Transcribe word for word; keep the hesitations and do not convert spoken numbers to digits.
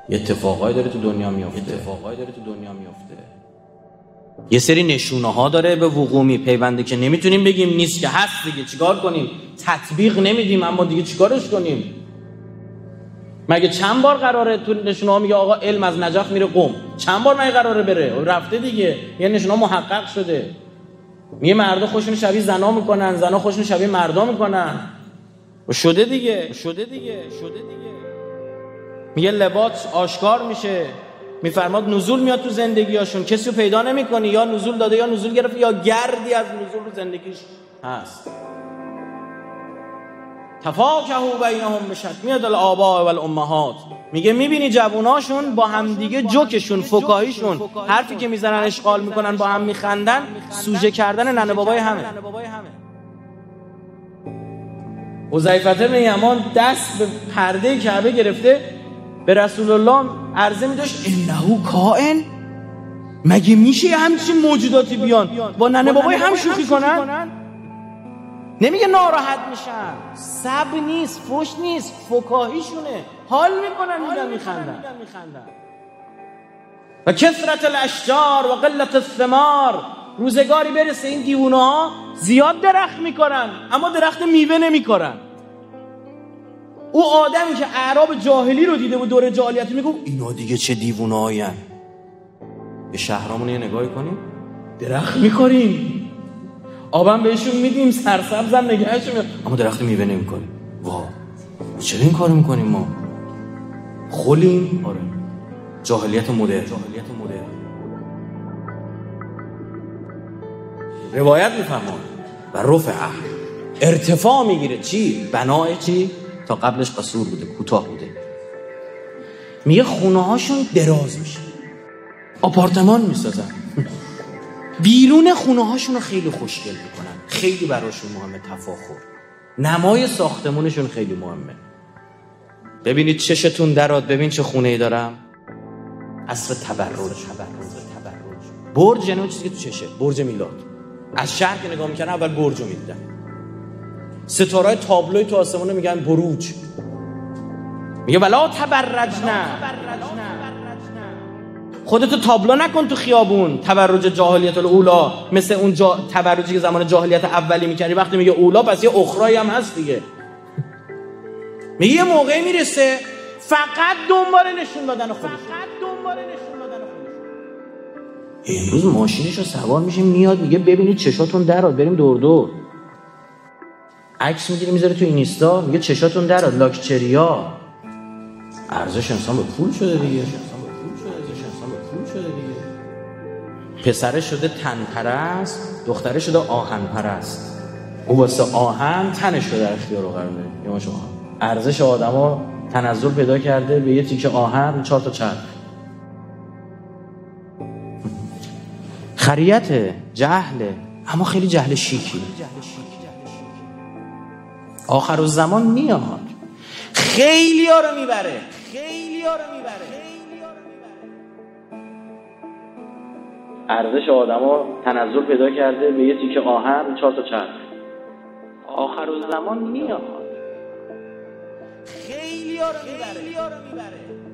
یه اتفاقایی داره تو دنیا میفته اتفاقایی داره تو دنیا میفته یه سری نشونه ها داره به وقوع میپیونده که نمیتونیم بگیم نیست، که هست دیگه. چیکار کنیم؟ تطبیق نمیدیم، اما دیگه چیکارش کنیم؟ مگه چند بار قراره تو نشونه ها میگه آقا علم از نجف میره قم؟ چند بار مگه قراره بره؟ رفته دیگه، یه نشونه ها محقق شده. میگه مردا خوشون شبیه زنا میکنن، زنا خوشون شبیه مردا میکنن. و شده دیگه شده دیگه شده دیگه میگه لباس آشکار میشه، میفرماد نزول میاد تو زندگیاشون، کسی رو پیدا نمیکنی، یا نزول داده یا نزول گرفت یا گردی از نزول رو زندگیش هست. تفاکهوا بینهم بشد میاد الآباء والامهات. میگه میبینی جووناشون با هم دیگه جوکشون، فکاهیشون، حرفی که میزنن اشغال میکنن، با هم میخندن، سوژه کردن ننه بابای همه. حذیفه بن یمان دست به پرده کعبه گرفته به رسول الله عرضه می‌داشت انه کائن، مگه میشه همچین موجوداتی بیان با ننه بابای هم شوخی کنن؟ نمیگه ناراحت میشن، صبر نیست، فوش نیست، فکاهیشونه، حال میکنن، میرن میخندن. و کثرت الاشجار و قلت الثمار، روزگاری برسه این دیوونه ها زیاد درخت میکنن اما درخت میوه نمیکنن. او آدمی که اعراب جاهلی رو دیده بود، دور جاهلیت، میگه اینا دیگه چه دیوونه هاین. به شهرامون یه نگاهی کنیم، درخت میکنیم، آبم بهشون میدیم، سرسبزم نگهشون میدیم، اما درخت میوه نمیکنیم. وا، چرا این کارو میکنیم ما؟ خولیم. آره، جاهلیت مدرن. جاهلیت مدرن. روایت میفهمون و رفع ارتفاع میگیره. چی؟ بنای چی؟ تا قبلش قصور بوده، کوتاه بوده. میگه خونه هاشون دراز میشه، آپارتمان میسازن، بیرون خونه هاشون رو خیلی خوشگل میکنن، خیلی براشون مهمه تفاخر. نمای ساختمونشون خیلی مهمه. ببینید چشتون دراد، ببین چه خونه ای دارم. عصر تبرج. تبرج تبرج برج یعنی اون چیزی که تو چشه، برج میلاد. از شهر که نگاه میکنن اول برج رو میدیدن. ستاره‌های تابلوی تو آسمون میگن بروج. میگه ولا تبرجنا، خودتو تابلو نکن تو خیابون. تبرج جاهلیت الاولا، مثل اون جا... تبرجی که زمان جاهلیت اولی میکردی. وقتی میگه اولا پس یه اخرایی هم هست دیگه. میگه یه موقعی میرسه فقط دنبال نشون دادن خودش، فقط دنبال نشون دادن خودش. امروز ماشینشو سوار میشیم میاد میگه ببینید چشاتون دراد، بریم دور دور. عکس میگیری میذاره تو اینستا، میگه چشاتون دراد، لاکچریا. ارزش انسان به پول شده دیگه. پسره شده تن پرست، دختره شده آهن پرست. او واسه آهن تنش رو در اختیار قرار میده. یا شما ارزش آدما تنزل پیدا کرده به یه تیکه آهن، چهار تا چرخ. خریت، جهل، اما خیلی جهل شیکی. آخر الزمان میاد، خیلی ها رو میبره، خیلی ها رو میبره. ارزش آدما تنزل پیدا کرده به یه تیکه آهن، چهار تا چرخ. آخر الزمان میاد، خیلی ها رو میبره.